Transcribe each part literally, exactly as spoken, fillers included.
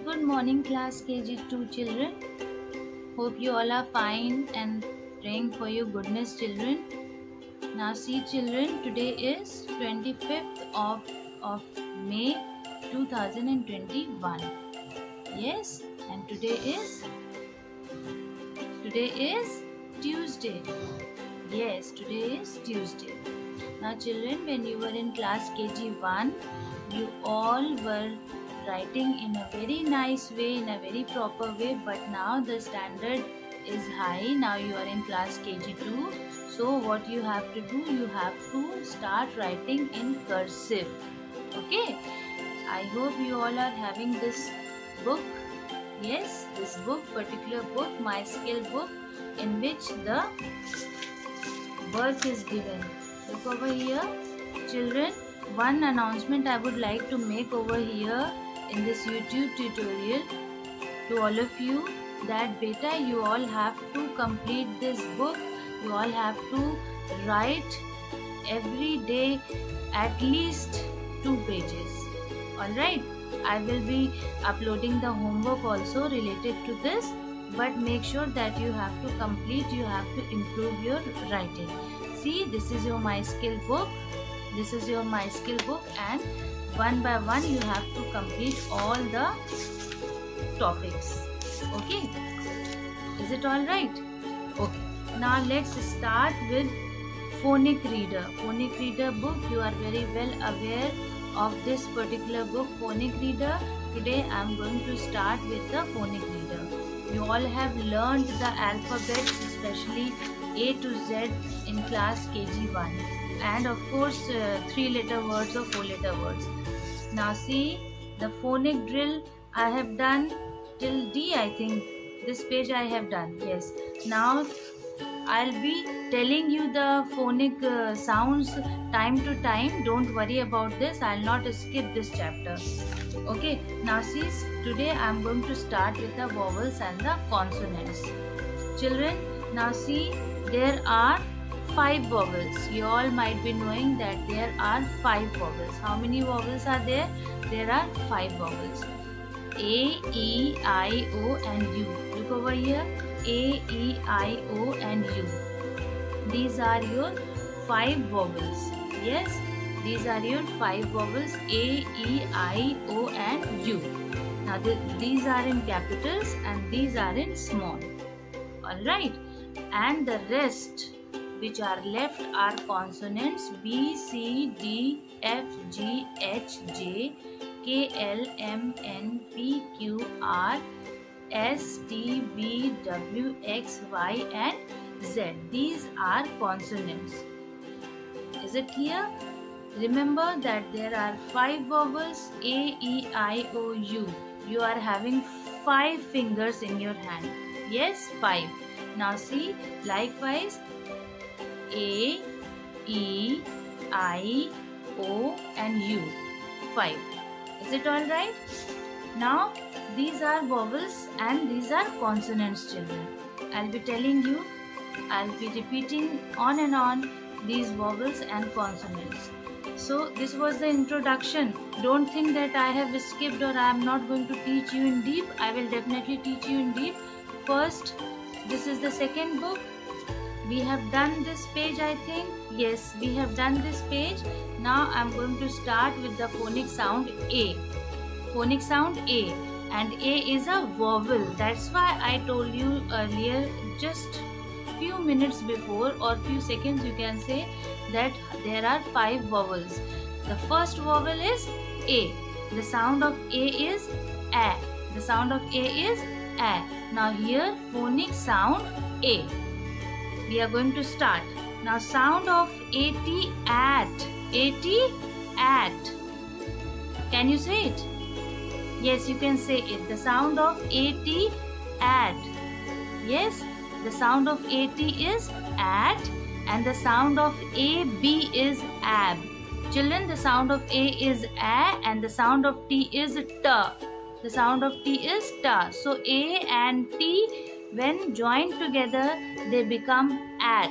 Good morning class K G two children. Hope you all are fine and praying for your goodness children. Now see children, today is twenty-fifth of, of May two thousand twenty-one. Yes, and today is today is Tuesday. Yes, today is Tuesday. Now children, when you were in class K G one, you all were writing in a very nice way, in a very proper way, but now the standard is high. Now you are in class K G two. So what you have to do, you have to start writing in cursive. Okay, I hope you all are having this book. Yes, this book, particular book, My Skill book, in which the work is given. Look over here, children. One announcement I would like to make over here in this YouTube tutorial to all of you, that beta, you all have to complete this book. You all have to write every day at least two pages. Alright, I will be uploading the homework also related to this, but make sure that you have to complete, you have to improve your writing. See, this is your My Skill book. This is your My Skill book, and one by one you have to complete all the topics. Okay, is it all right? Okay, now let's start with phonic reader. Phonic reader book, you are very well aware of this particular book, phonic reader. Today I am going to start with the phonic reader. You all have learned the alphabets, especially A to Z, in class K G one, and of course uh, three letter words or four letter words. Now see, the phonic drill I have done till D, I think. This page I have done. Yes. Now I'll be telling you the phonic uh, sounds time to time. Don't worry about this. I'll not skip this chapter. Okay. Now see, today I'm going to start with the vowels and the consonants. Children, now see, there are five vowels. You all might be knowing that there are five vowels. How many vowels are there? There are five vowels. A, E, I, O and U. Look over here. A, E, I, O and U. These are your five vowels. Yes, these are your five vowels. A, E, I, O and U. Now th these are in capitals and these are in small. Alright. And the rest which are left are consonants B, C, D, F, G, H, J, K, L, M, N, P, Q, R, S, T, V, W, X, Y and Z. These are consonants. Is it clear? Remember that there are five vowels, A, E, I, O, U. You are having five fingers in your hand. Yes, five. Now see, likewise, A, E, I, O and U. five. Is it all right? Now, these are vowels and these are consonants, children. I'll be telling you, I'll be repeating on and on these vowels and consonants. So, this was the introduction. Don't think that I have skipped or I am not going to teach you in deep. I will definitely teach you in deep. First, this is the second book. We have done this page, I think. Yes, we have done this page. Now I am going to start with the phonic sound A. Phonic sound A. And A is a vowel. That's why I told you earlier, just few minutes before or few seconds, you can say that there are five vowels. The first vowel is A. The sound of A is A. The sound of A is A. Now here, phonic sound A. We are going to start. Now sound of at, at, at, at. Can you say it? Yes, you can say it. The sound of at, at. Yes, the sound of at is at and the sound of ab is ab. Children, the sound of a is a and the sound of t is t. The sound of t is ta. So a and t, when joined together, they become at.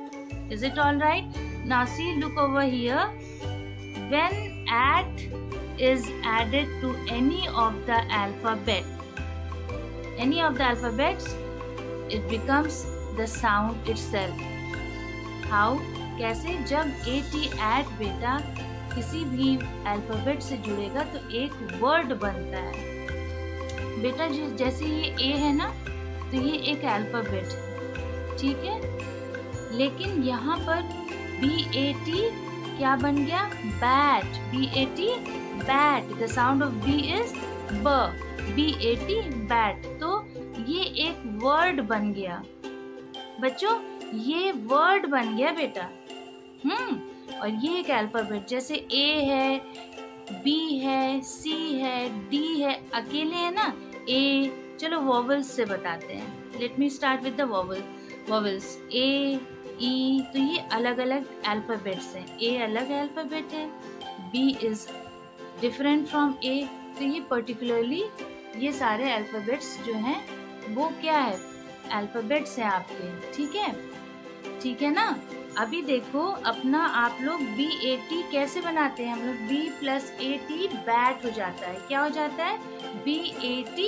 Is it all right? Now see, look over here. When at is added to any of the alphabet, any of the alphabets, it becomes the sound itself. How? कैसे? जब at add बेटा किसी भी alphabet से जुड़ेगा तो एक word बनता है बेटा। जैसे ये a है ना, तो ये एक अल्फाबेट है, ठीक है। लेकिन यहाँ पर बी ए टी क्या बन गया? Bat. B A T bat. The sound of B is ब। B A T bat. तो ये एक वर्ड बन गया बच्चों, ये वर्ड बन गया बेटा। हम्म और ये एक अल्फाबेट, जैसे ए है, बी है, सी है, डी है, अकेले है ना ए। चलो वॉवल्स से बताते हैं। Let me start with the vowel vowels A, E. तो ये अलग अलग अल्फाबेट्स हैं। ए अलग अल्फाबेट है, B is different from A. तो ये पर्टिकुलरली ये सारे अल्फाबेट्स जो हैं वो क्या है? अल्फाबेट्स हैं आपके, ठीक है, ठीक है ना। अभी देखो अपना आप लोग बी ए टी कैसे बनाते हैं हम लोग? B plus A T bat हो जाता है। क्या हो जाता है? B A T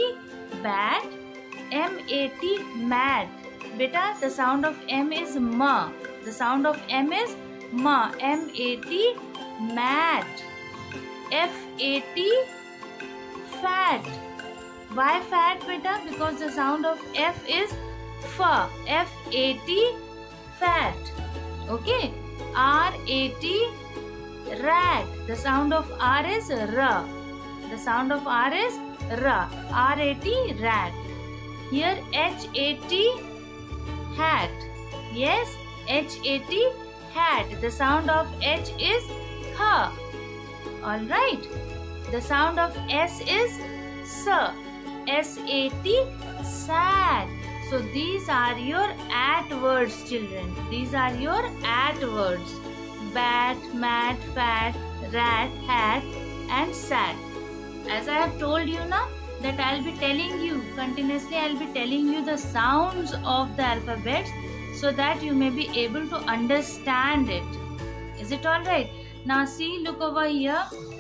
bat. M A T mat. बेटा the sound of M is म। The sound of M is म। M A T mat. F A T fat. Why fat बेटा? Because the sound of F is फ। F A T fat. Okay. R A T rat. The sound of R is R. The sound of R is R. R A T rat. Here H A T hat. Yes, H A T hat. The sound of H is H. All right. The sound of S is S. S A T sat. So these are your at words, children. These are your at words. Bat, mat, fat, rat, hat and sat. As I have told you now that I'll be telling you continuously, I'll be telling you the sounds of the alphabets so that you may be able to understand it. Is it all right? Now see, look over here.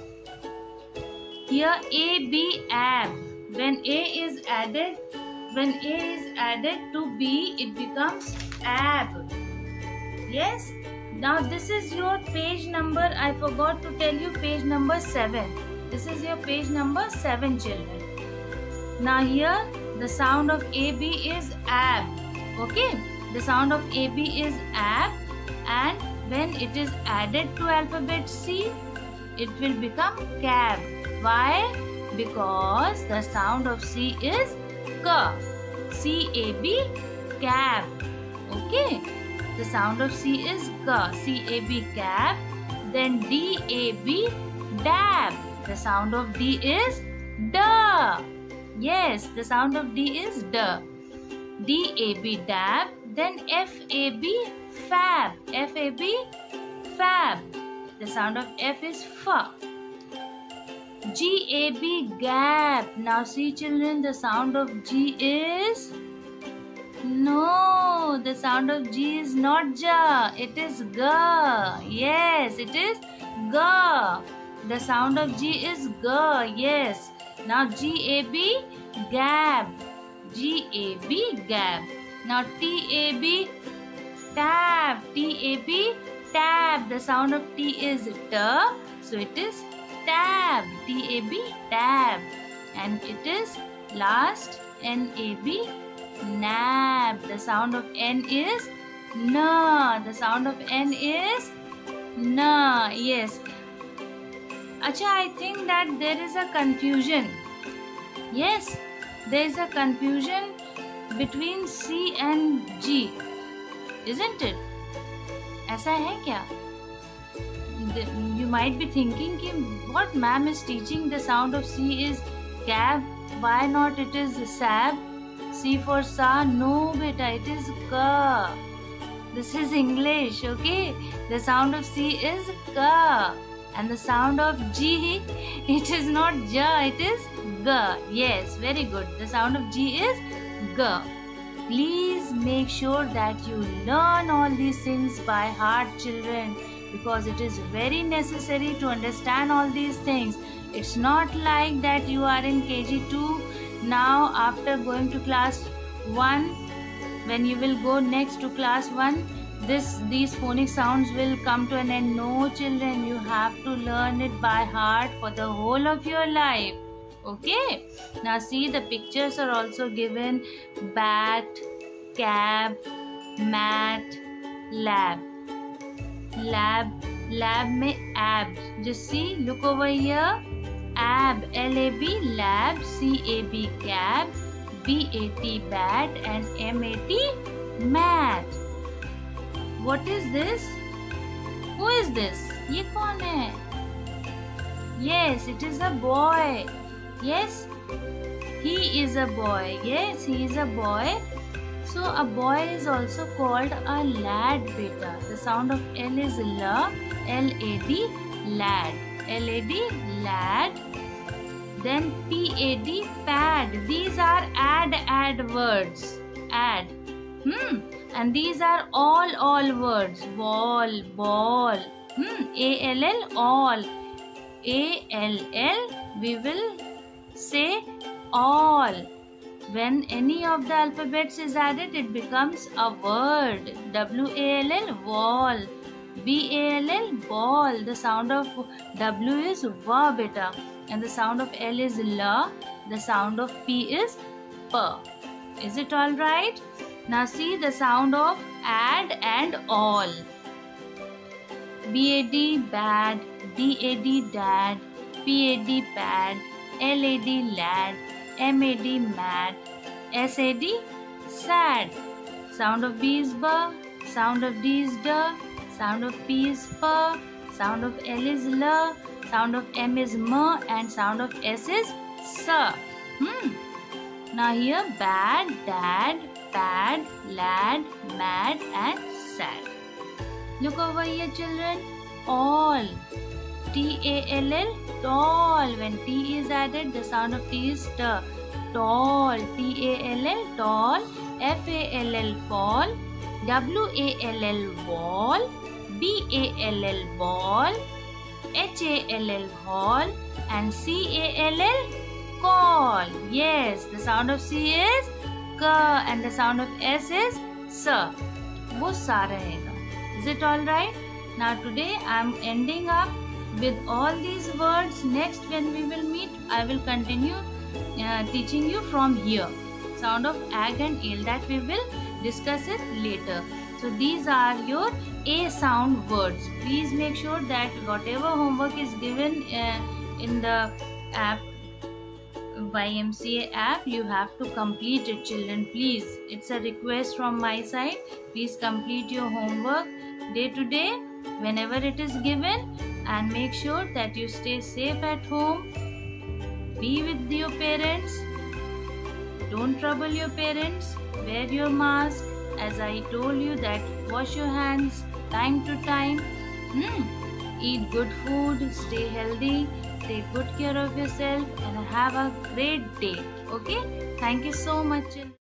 Here A, B, ab. When A is added, when A is added to B, it becomes ab. Yes. Now this is your page number. I forgot to tell you page number seven. This is your page number seven, children. Now here the sound of A B is ab. Okay. The sound of A B is ab, and when it is added to alphabet C, it will become cab. Why? Because the sound of C is K. C A B cab. Okay. The sound of C is K. C A B cab. Then D A B dab. The sound of D is D. Yes, the sound of D is D. D A B dab. Then F A B fab. F A B fab. The sound of F is F. G A B gap. Now see, children, the sound of G is no. The sound of G is not ja. It is ga. Yes, it is ga. The sound of G is ga. Yes. Now G A B gab. G A B gab. Now T A B tab. T A B tab. The sound of T is t. So it is tab. T A B tab. And it is last N A B nab. The sound of N is na. The sound of N is na. Yes. Acha, I think that there is a confusion. Yes, there is a confusion between C and G. Isn't it? ऐसा है क्या? You might be thinking कि what ma'am is teaching, the sound of C is cab. Why not it is sab? C for sa? No beta, it is ka. This is English, okay? The sound of C is ka. And the sound of G, it is not ja, it is ga. Yes, very good. The sound of G is ga. Please make sure that you learn all these things by heart, children. because it is very necessary to understand all these things. It's not like that you are in K G two, now after going to class one, when you will go next to class one, this these phonic sounds will come to an end. No children, you have to learn it by heart for the whole of your life. Okay, now see, the pictures are also given: bat, cab, mat, lab. Lab, lab में abs. Just see, look over here. Ab, L A B, lab, C A B, cab, B A T, bat, and M A T, mat. What is this? Who is this? ये कौन है? Yes, it is a boy. Yes, he is a boy. Yes, he is a boy. So a boy is also called a lad, beta. The sound of L is la, L A D, lad. L A D, lad. Then P A D, pad. These are add add words. Add. Hmm. And these are all all words. Ball, ball. Hmm. A L L, all. A L L, we will say all. When any of the alphabets is added, it becomes a word. W A L L, wall. B A L L, ball. The sound of W is wa, beta. And the sound of L is la. The sound of P is p. Is it all right? Now see the sound of add and all. B A D, bad. D A D, dad. P A D, pad. L A D, lad. M A D, mad. S A D, sad. Sound of B is ba. Sound of D is da. Sound of P is pa. Sound of L is la. Sound of M is ma. And sound of S is sa. Hmm. Now here, bad, dad, pad, lad, mad, and sad. Look over here, children. All. T A L L, tall. When T is added, the sound of T is t. Tall. T A L L, tall. F A L L, fall. W A L L, wall. B A L L, ball. H A L L, hall. And C A L L, call. Yes, the sound of C is k and the sound of S is sa. वो सा रहेगा. Is it all right? Now today I am ending up with all these words. Next, when we will meet, I will continue uh, teaching you from here. Sound of ag and il, that we will discuss it later. So these are your A sound words. Please make sure that whatever homework is given uh, in the app, Y M C A app, you have to complete it, children. Please, it's a request from my side. Please complete your homework day to day whenever it is given, and make sure that you stay safe at home. Be with your parents. Don't trouble your parents. Wear your mask. As I told you that wash your hands time to time. Hmm. Eat good food. Stay healthy. Take good care of yourself and have a great day. Okay? Thank you so much.